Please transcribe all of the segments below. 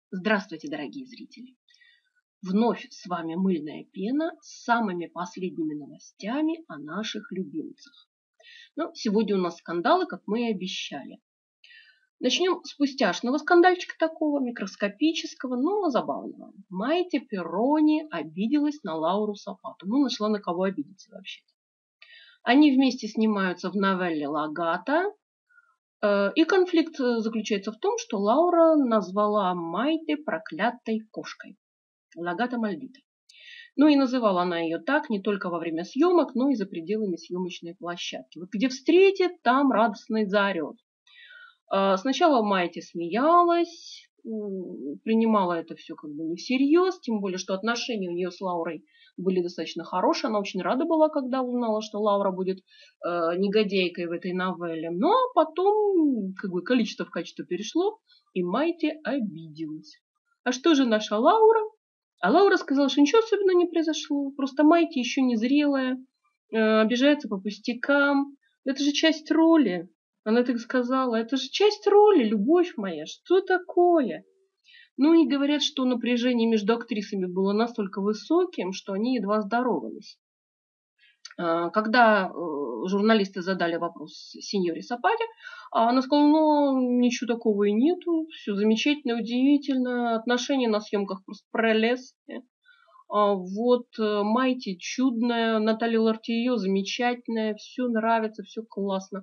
Здравствуйте, дорогие зрители! Вновь с вами Мыльная пена с самыми последними новостями о наших любимцах. Сегодня у нас скандалы, как мы и обещали. Начнем с пустяшного скандальчика такого, микроскопического, но забавного. Майти Перрони обиделась на Лауру Сапату. Нашла на кого обидеться вообще-то. Они вместе снимаются в новелле «Лагата». И конфликт заключается в том, что Лаура назвала Майти проклятой кошкой. Лагата Мальдита. И называла она ее так не только во время съемок, но и за пределами съемочной площадки. Вот где встретит, там радостно и заорет. Сначала Майти смеялась, принимала это все как бы не всерьез, тем более, что отношения у нее с Лаурой были достаточно хорошие. Она очень рада была, когда узнала, что Лаура будет негодяйкой в этой новелле. Но потом как бы количество в качество перешло, и Майти обиделась. А что же наша Лаура? А Лаура сказала, что ничего особенного не произошло. Просто Майти еще не зрелая, обижается по пустякам. Это же часть роли. Она так сказала, это же часть роли, любовь моя, что такое? И говорят, что напряжение между актрисами было настолько высоким, что они едва здоровались. Когда журналисты задали вопрос сеньоре Сапате, она сказала, ничего такого и нету, все замечательно, удивительно, отношения на съемках просто прелестные. Вот Майти чудная, Наталья Лартиё замечательная, все нравится, все классно.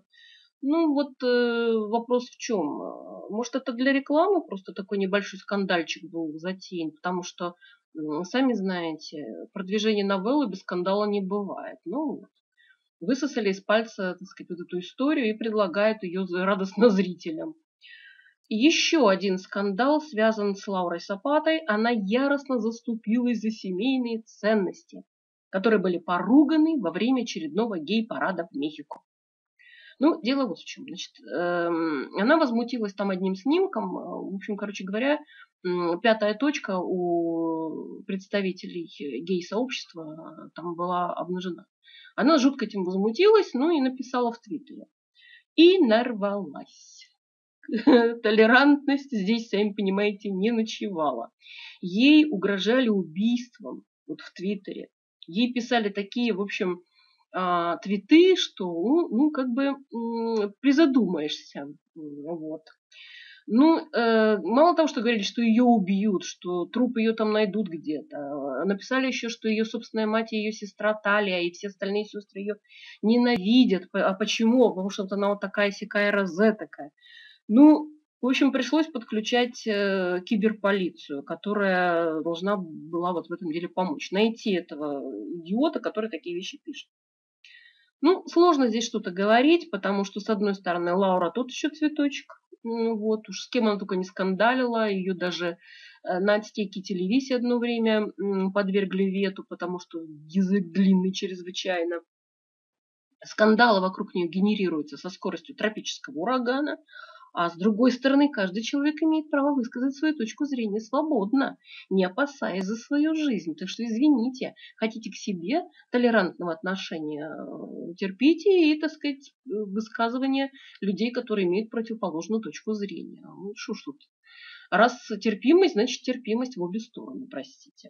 Вопрос в чем? Может, это для рекламы просто такой небольшой скандальчик был затеян, потому что, сами знаете, продвижение новеллы без скандала не бывает. Высосали из пальца, так сказать, вот эту историю и предлагают ее радостно зрителям. Еще один скандал связан с Лаурой Сапатой. Она яростно заступилась за семейные ценности, которые были поруганы во время очередного гей-парада в Мехико. Дело вот в чем. Значит, она возмутилась там одним снимком. В общем, короче говоря, пятая точка у представителей гей-сообщества там была обнажена. Она жутко этим возмутилась, и написала в Твиттере. И нарвалась. Толерантность здесь, сами понимаете, не ночевала. Ей угрожали убийством вот в Твиттере. Ей писали такие, в общем, твиты, что, призадумаешься. Вот. Мало того, что говорили, что ее убьют, что труп ее там найдут где-то. Написали еще, что ее собственная мать и ее сестра Талия и все остальные сестры ее ненавидят. А почему? Потому что она вот такая-сякая розетокая. В общем, пришлось подключать киберполицию, которая должна была вот в этом деле помочь. Найти этого идиота, который такие вещи пишет. Сложно здесь что-то говорить, потому что, с одной стороны, Лаура тот еще цветочек. Вот уж с кем она только не скандалила. Ее даже на отстейке телевизии одно время подвергли вету, потому что язык длинный чрезвычайно. Скандалы вокруг нее генерируются со скоростью тропического урагана. А с другой стороны, каждый человек имеет право высказать свою точку зрения свободно, не опасаясь за свою жизнь. Так что, извините, хотите к себе толерантного отношения, терпите и, так сказать, высказывание людей, которые имеют противоположную точку зрения. Что ж тут? Раз терпимость, значит терпимость в обе стороны, простите.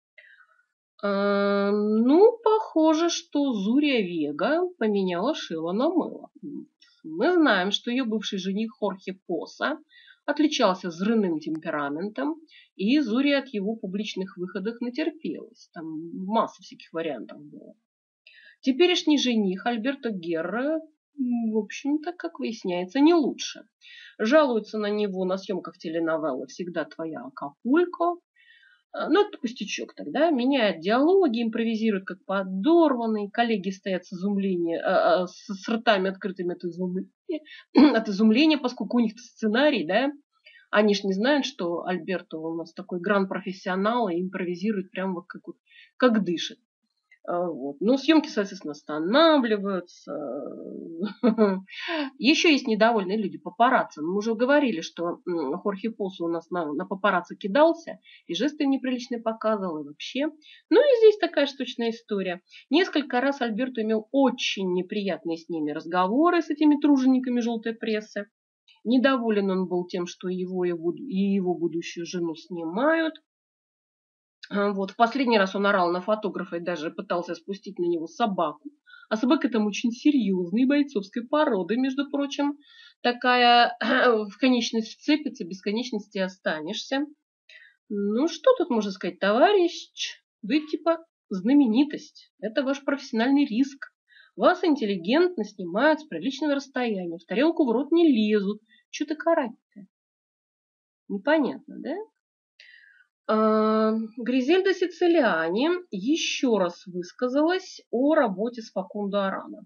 Похоже, что Зурия Вега поменяла шило на мыло. Мы знаем, что ее бывший жених Хорхе Поса отличался взрывным темпераментом, и Зурия от его публичных выходов натерпелась. Там масса всяких вариантов было. Теперешний жених Альберто Герра, в общем-то, как выясняется, не лучше. Жалуются на него на съемках теленовеллы «Всегда твоя Акапулько». Это пустячок тогда. Меняют диалоги, импровизируют как подорванные. Коллеги стоят с изумлением, с ртами открытыми от изумления, поскольку у них сценарий, да. Они ж не знают, что Альберто у нас такой гранд-профессионал и импровизирует прямо как дышит. Вот. Съемки, соответственно, останавливаются. Еще есть недовольные люди, папарацци. Мы уже говорили, что Хорхе Посо у нас на папарацци кидался, и жесты неприличные показывал, и вообще. И здесь такая штучная история. Несколько раз Альберто имел очень неприятные с ними разговоры, с этими тружениками желтой прессы. Недоволен он был тем, что его и его будущую жену снимают. Вот. В последний раз он орал на фотографа и даже пытался спустить на него собаку. А собака там очень серьезной, бойцовской породы, между прочим. Такая в конечность вцепится, без конечности останешься. Ну, что тут можно сказать, товарищ? Вы типа знаменитость. Это ваш профессиональный риск. Вас интеллигентно снимают с приличного расстояния. В тарелку в рот не лезут. Что ты карать-то? Непонятно, да? Гризельда Сицилиани еще раз высказалась о работе с Факундо Арана.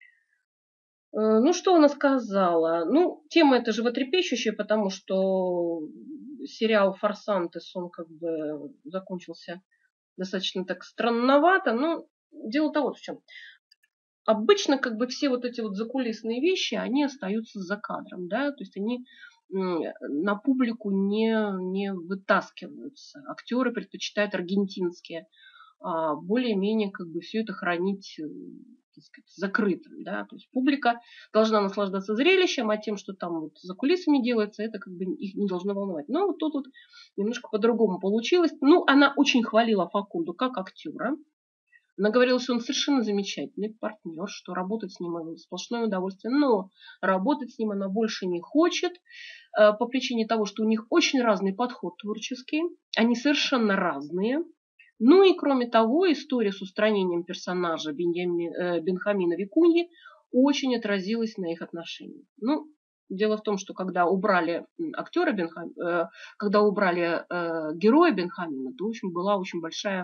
Ну, что она сказала? Ну, тема эта животрепещущая, потому что сериал «Форсантес», он как бы закончился достаточно так странновато. Но дело-то вот в чем. Обычно как бы все вот эти вот закулисные вещи, они остаются за кадром, да, то есть они на публику не вытаскиваются. Актеры предпочитают аргентинские, более-менее как бы все это хранить, так сказать, закрытым, да, то есть публика должна наслаждаться зрелищем, а тем, что там вот за кулисами делается, это как бы их не должно волновать. Но вот тут вот немножко по-другому получилось. Ну, она очень хвалила Факунду как актера. Она говорила, что он совершенно замечательный партнер, что работать с ним сплошное удовольствие, но работать с ним она больше не хочет по причине того, что у них очень разный подход творческий, они совершенно разные. Ну и кроме того, история с устранением персонажа Бенхамина Викуньи очень отразилась на их отношениях. Ну, дело в том, что когда убрали актера когда убрали героя Бенхамина, то, в общем, была очень большая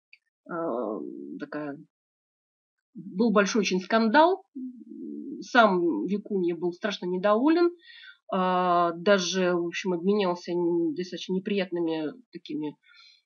такая... Был большой очень скандал. Сам Викунья был страшно недоволен. Даже, в общем, обменялся достаточно неприятными такими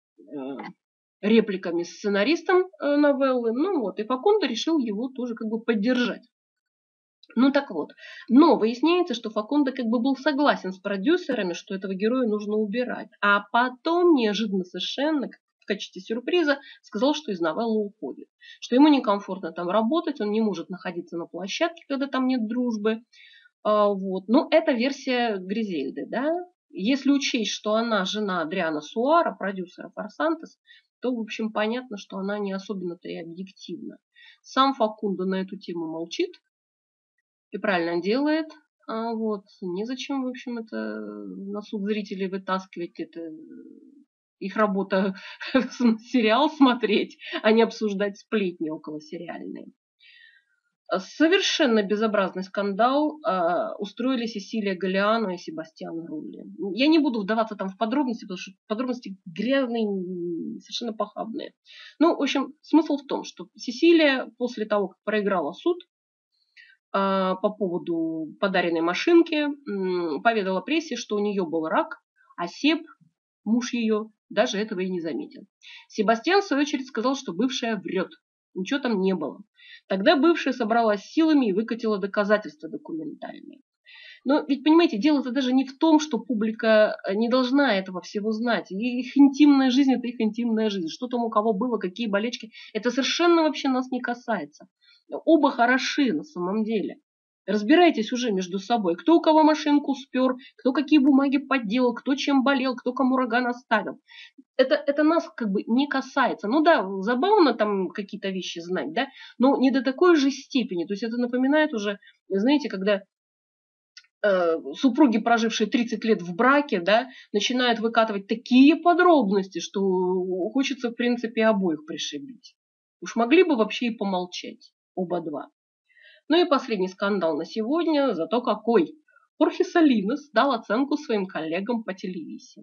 репликами с сценаристом новеллы. Ну вот, и Факундо решил его тоже как бы поддержать. Ну так вот. Но выясняется, что Факундо как бы был согласен с продюсерами, что этого героя нужно убирать. А потом неожиданно совершенно, в качестве сюрприза, сказал, что из новеллы уходит. Что ему некомфортно там работать, он не может находиться на площадке, когда там нет дружбы. Вот. Но это версия Гризельды, да. Если учесть, что она жена Адриана Суара, продюсера «Форсантес», то, в общем, понятно, что она не особенно-то и объективна. Сам Факундо на эту тему молчит и правильно делает. Вот. Незачем, в общем, это на суд зрителей вытаскивать. Это их работа сериал смотреть, а не обсуждать сплетни околосериальные. Совершенно безобразный скандал устроили Сесилия Галлиано и Себастьян Рулли. Я не буду вдаваться там в подробности, потому что подробности грязные, совершенно похабные. Ну, в общем, смысл в том, что Сесилия после того, как проиграла суд по поводу подаренной машинки, поведала прессе, что у нее был рак, а Себ, муж ее, даже этого и не заметил. Себастьян, в свою очередь, сказал, что бывшая врет. Ничего там не было. Тогда бывшая собралась силами и выкатила доказательства документальные. Но ведь, понимаете, дело-то даже не в том, что публика не должна этого всего знать. Их интимная жизнь – это их интимная жизнь. Что там у кого было, какие болячки – это совершенно вообще нас не касается. Оба хороши на самом деле. Разбирайтесь уже между собой. Кто у кого машинку спер, кто какие бумаги подделал, кто чем болел, кто кому рога наставил. Это нас как бы не касается. Ну да, забавно там какие-то вещи знать, да, но не до такой же степени. То есть это напоминает уже, знаете, когда супруги, прожившие 30 лет в браке, да, начинают выкатывать такие подробности, что хочется, в принципе, обоих пришибить. Уж могли бы вообще и помолчать, оба два. Ну и последний скандал на сегодня, зато какой. Хорхе Салинос дал оценку своим коллегам по телевизии.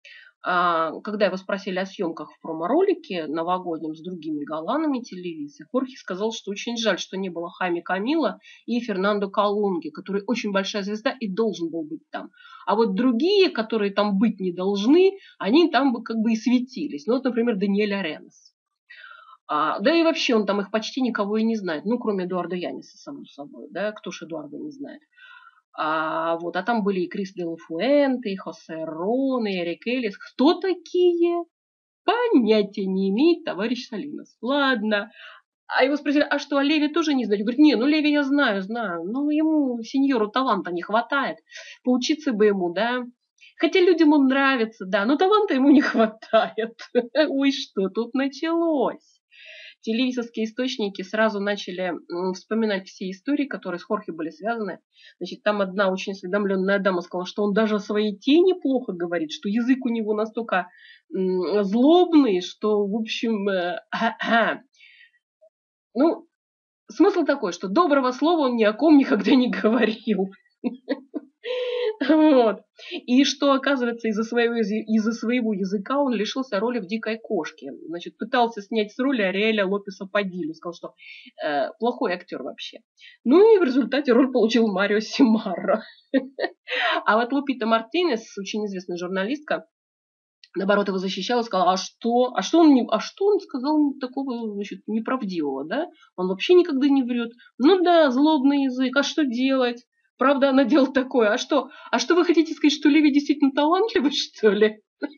Когда его спросили о съемках в промо-ролике новогоднем с другими галанами телевизии, Хорхе сказал, что очень жаль, что не было Хайме Камила и Фернандо Колунги, который очень большая звезда и должен был быть там. А вот другие, которые там быть не должны, они там бы как бы и светились. Ну вот, например, Даниэль Аренас. Да и вообще он там их почти никого и не знает, ну кроме Эдуарда Яниса, само собой. Да? Кто ж Эдуарда не знает? А там были и Крис де ла Фуэнте, и Хосе Рон, и Эрик Эллис. Кто такие? Понятия не имеет товарищ Салинос. Ладно. А его спросили, а что, а Леви тоже не знает? Говорит, не, ну Леви я знаю. Ну ему, сеньору, таланта не хватает. Поучиться бы ему, да. Хотя людям он нравится, да, но таланта ему не хватает. Ой, что тут началось? Телевизорские источники сразу начали вспоминать все истории, которые с Хорхе были связаны. Значит, там одна очень осведомленная дама сказала, что он даже о своей тени плохо говорит, что язык у него настолько злобный, что, в общем, ну, смысл такой, что доброго слова он ни о ком никогда не говорил. Вот. И что, оказывается, из-за своего языка он лишился роли в «Дикой кошке». Значит, пытался снять с роли Ариэля Лопеса Падилью. Сказал, что плохой актер вообще. Ну и в результате роль получил Марио Симарро. А вот Лупита Мартинес, очень известная журналистка, наоборот, его защищала, сказала, а что он сказал такого, значит, неправдивого, да? Он вообще никогда не врет. Ну да, злобный язык, а что делать? Правда, она делала такое. А что вы хотите сказать, что Леви действительно талантливый, что ли?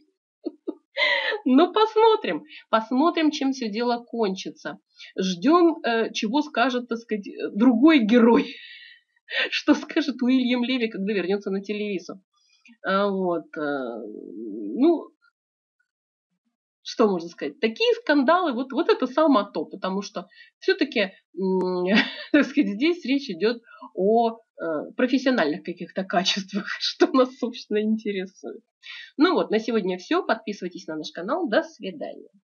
Ну, посмотрим, чем все дело кончится. Ждем, чего скажет, так сказать, другой герой. Что скажет Уильям Леви, когда вернется на телевизор. Вот. Ну, что можно сказать? Такие скандалы, вот это самое то, потому что все-таки, так сказать, здесь речь идет о профессиональных каких-то качествах, что нас, собственно, интересует. Ну вот, на сегодня все. Подписывайтесь на наш канал. До свидания.